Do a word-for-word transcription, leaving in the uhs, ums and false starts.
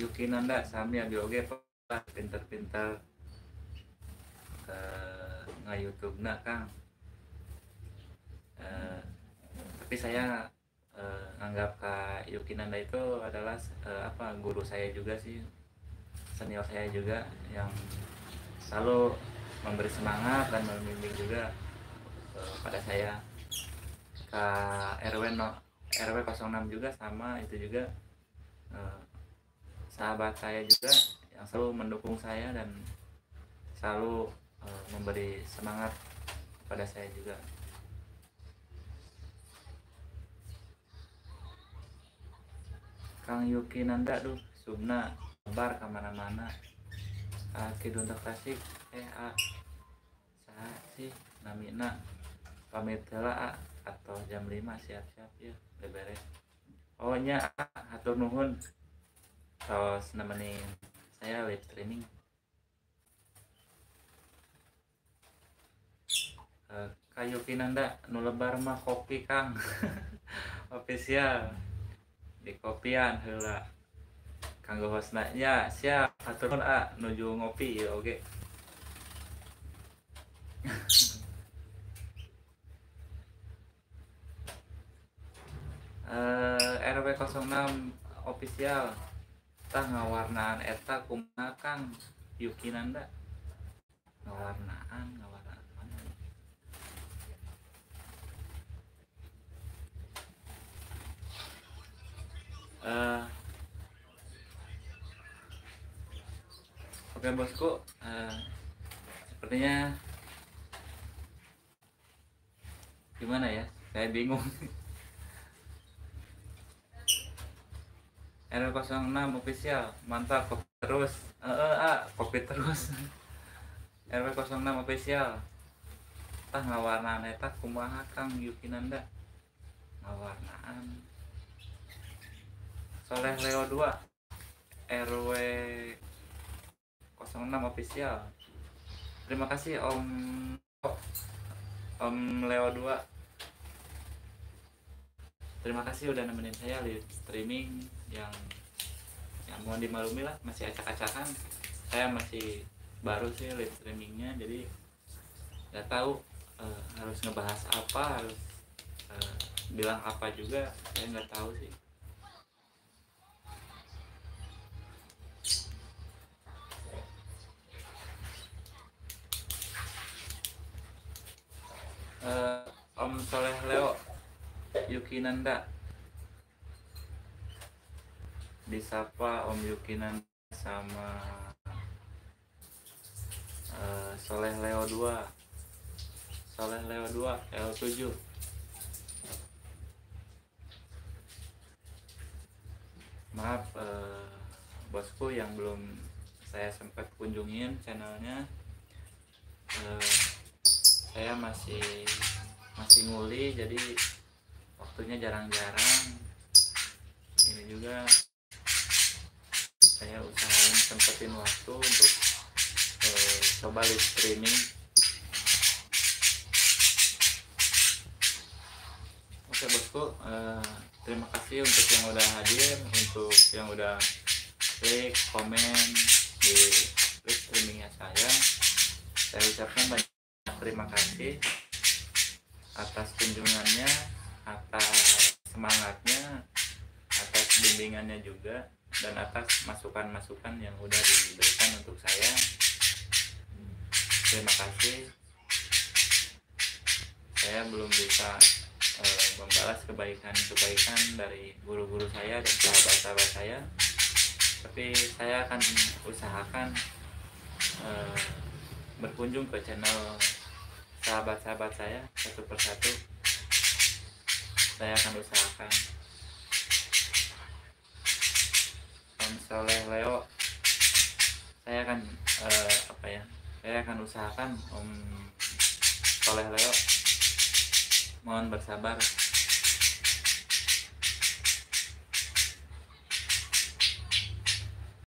Yuki Nanda sami abi oge pinter-pinter uh, nge-YouTube na Kang. Uh, tapi saya uh, anggap Kak Yuki Nanda itu adalah uh, apa guru saya juga sih, senior saya juga yang selalu memberi semangat dan membimbing juga uh, pada saya. Kak R W no, R W nol enam juga sama, itu juga uh, sahabat saya juga yang selalu mendukung saya dan selalu uh, memberi semangat pada saya juga. Kang Yuki Nanda duh subna lebar kemana-mana. Uh, Kidun Tasik eh a saha sih namina pamit heula a atau jam lima siap-siap ya beberes. Oh nya hatur nuhun tos nemenin saya live streaming. Uh, Kak Yuki Nanda nu lebar mah kopi Kang. Official di kopian heula kanggo hostna nya siap hatur nuhun a nuju ngopi ya oke. uh, R W nol enam official tah ngawarnaan eta kumaha Kang Yuki Nanda ngawarnaan ngawarnaan mana uh, oke bosku, uh, sepertinya gimana ya, saya bingung. R W nol enam official mantap, kopi terus eh uh, uh, kopi terus. R W nol enam official tah ngawarnaan eta kumaha Kang Yuki Nanda ngawarnaan. Soleh Leo dua R W nol enam official, terima kasih Om Om Leo dua, terima kasih udah nemenin saya live streaming yang yang mohon dimaklumi lah masih acak-acakan, saya masih baru sih live streamingnya, jadi nggak tahu uh, harus ngebahas apa, harus uh, bilang apa juga saya nggak tahu sih. uh, Om Soleh Leo Yuki Nanda disapa Om Yuki Nanda sama uh, Soleh Leo dua Soleh Leo dua L tujuh. Maaf uh, bosku yang belum saya sempat kunjungin channelnya, uh, saya masih masih nguli jadi waktunya jarang-jarang. Ini juga saya usahain sempetin waktu untuk uh, coba live streaming. Oke bosku, uh, terima kasih untuk yang udah hadir, untuk yang udah klik, komen di live streamingnya saya. Saya ucapkan banyak terima kasih atas kunjungannya, atas semangatnya, atas bimbingannya juga, dan atas masukan-masukan yang udah diberikan untuk saya. Terima kasih. Saya belum bisa uh, membalas kebaikan-kebaikan dari guru-guru saya dan sahabat-sahabat saya, tapi saya akan usahakan uh, berkunjung ke channel sahabat-sahabat saya satu persatu. Saya akan usahakan. Om Soleh Leo, saya akan uh, apa ya saya akan usahakan. Om Soleh Leo, mohon bersabar.